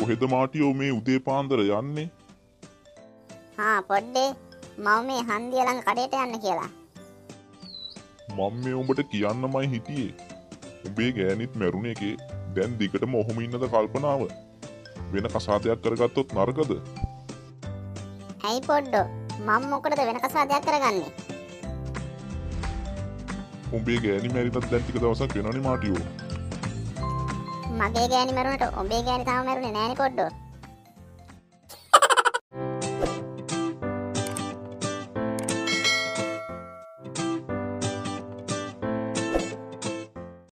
කොහෙද මාටියෝ මේ උදේ පාන්දර යන්නේ? හා පොඩ්ඩේ මම මේ හන්දිය ළඟ කඩේට යන්න කියලා. මම මේ උඹට කියන්නමයි හිටියේ. උඹේ ගෑනිත් මැරුණ එකේ දැන් දිගටම ඔහොම ඉන්නද කල්පනාව? වෙන කසාදයක් කරගත්තොත් නරකද? ඇයි පොඩ්ඩෝ මම මොකටද වෙන කසාදයක් කරගන්නේ? උඹේ ගෑණි මැරිලත් දැන් ටික දවසක් වෙනවනේ මාටියෝ. මගේ ගෑණි මැරුණට උඹේ ගෑණි තාම මැරුණේ නෑනේ පොඩ්ඩෝ.